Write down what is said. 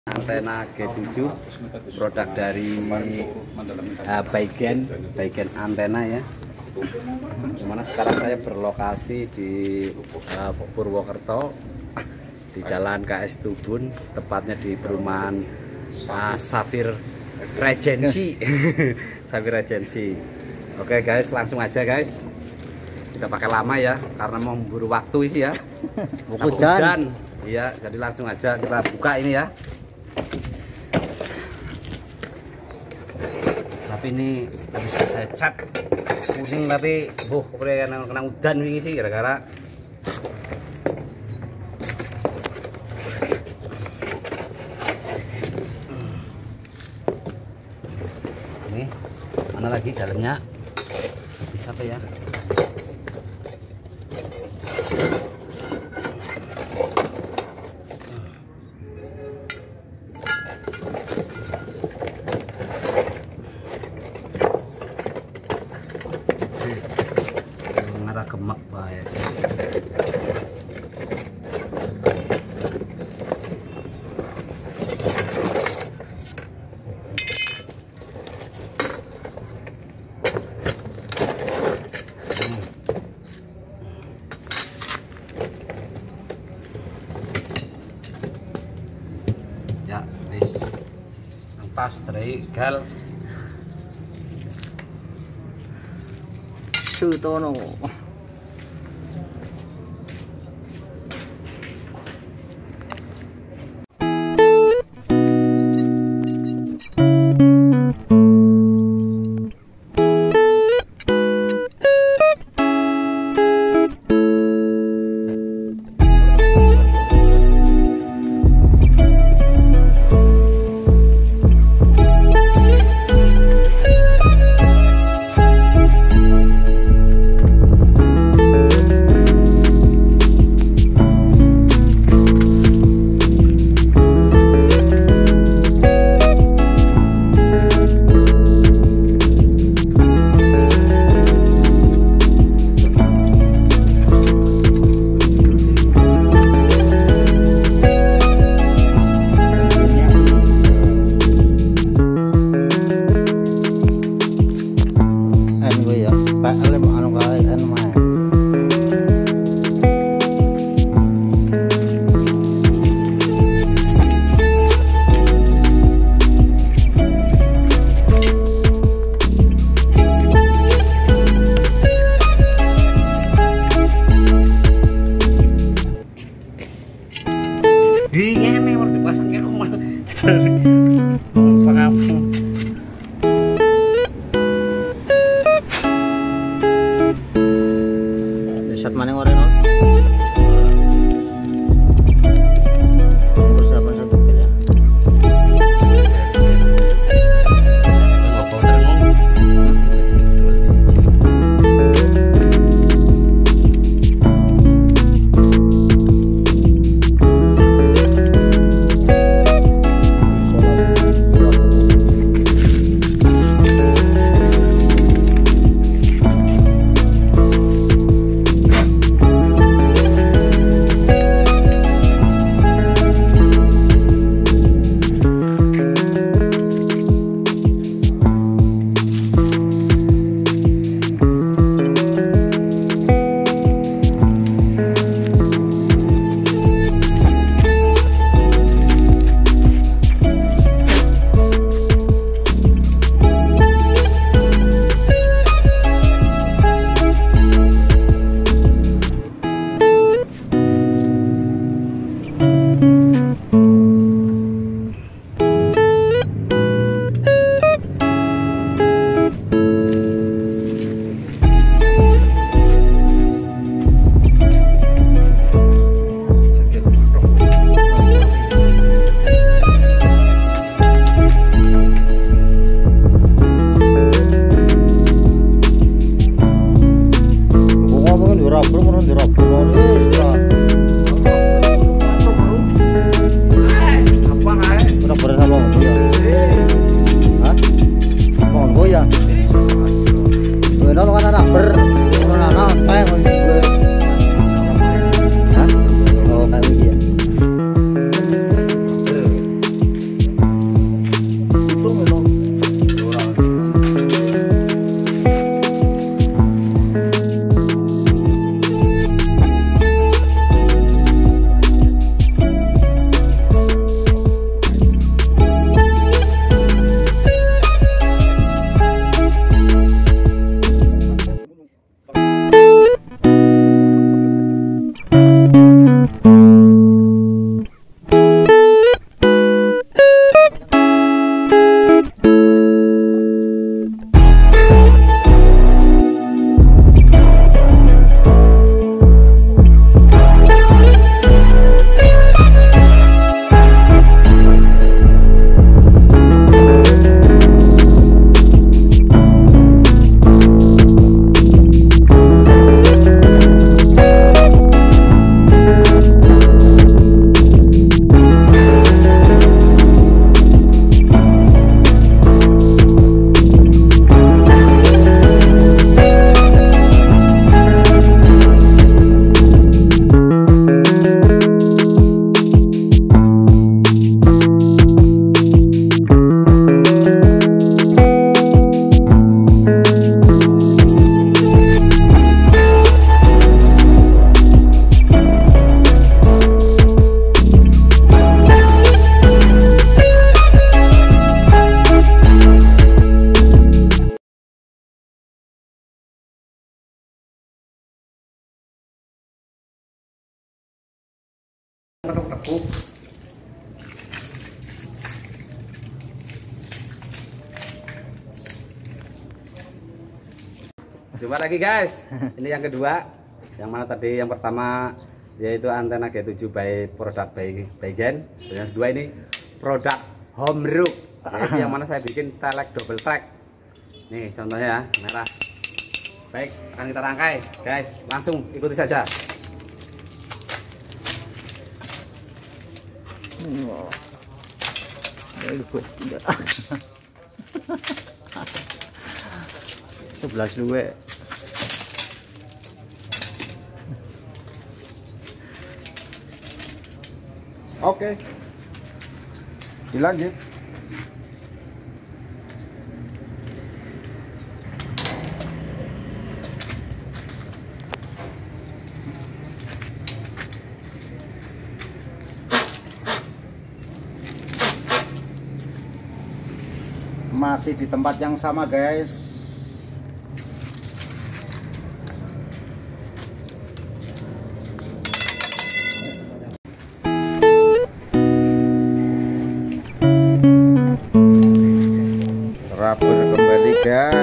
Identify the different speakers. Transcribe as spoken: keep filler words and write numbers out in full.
Speaker 1: Antena G tujuh produk dari uh, bagian bagian antena ya. Dimana sekarang saya berlokasi di uh, Purwokerto di Jalan K S Tubun, tepatnya di perumahan uh, Safir Regency. Safir Regency. Oke guys, langsung aja guys. Kita pakai lama ya karena mau memburu waktu sih ya. Hujan. Iya, jadi langsung aja kita buka ini ya. Tapi ini habis saya cat pusing, tapi boh kena kena udan ini sih gara-gara ini mana lagi dalamnya bisa apa ya. Ngarah gemak bahaya. Hmm. Ya, wis. Pas gal.
Speaker 2: Sutono.
Speaker 1: Iya nih waktu dipasang kayak kumal. Pengapung.
Speaker 2: Saat mana orang no? Persiapan satu kira.
Speaker 1: Jumpa lagi guys. Ini yang kedua. Yang mana tadi yang pertama yaitu antena G tujuh by produk by Baigen. Dan yang kedua ini produk Homrook. Yaitu yang mana saya bikin telek double track. Nih contohnya ya, merah. Baik, akan kita rangkai guys. Langsung ikuti saja.
Speaker 2: Sebelas dua.
Speaker 3: Oke, dilanjut. Masih di tempat yang sama guys. Rubber kembali guys.